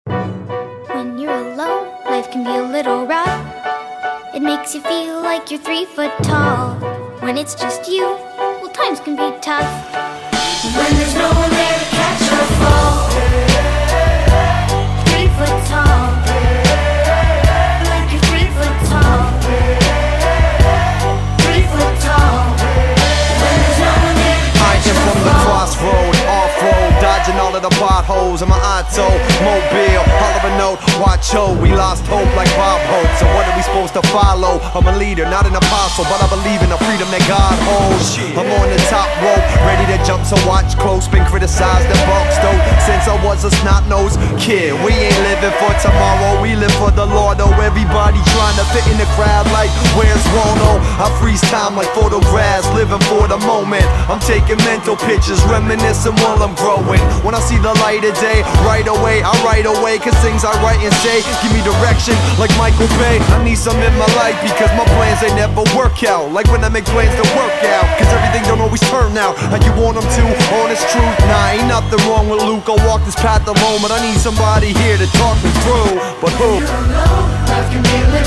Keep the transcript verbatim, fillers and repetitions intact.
When you're alone, life can be a little rough. It makes you feel like you're three foot tall. When it's just you, well, times can be tough. When there's no one there to catch or fall. Three foot tall. Like you're three foot tall. Three foot tall. When there's no one there to catch or fall. From the crossroad, off-road, dodging all of the potholes in my auto, mobile, holler a note, watch ho, we lost hope like Bob Hope. So what are we supposed to follow? I'm a leader, not an apostle, but I believe in the freedom that God holds. I'm on the top rope, ready to jump, so watch close. Been criticized and boxed though, since I was a snot-nosed kid. We ain't living for tomorrow, we live for the Lord. Oh, everybody trying to fit in the crowd like, where's Waldo? I freeze time like photographs, living for the moment. I'm taking mental pictures, reminiscing while I'm growing. When I see the light of day, right away, I write away. Cause things I write and say give me direction like Michael Bay. I need some in my life because my plans, they never work out. Like when I make plans to work out, cause everything don't always turn out like you want them to. Honest truth, nah, ain't nothing wrong with Luke. I'll walk this path alone, but I need somebody here to talk me through. But who? Life can be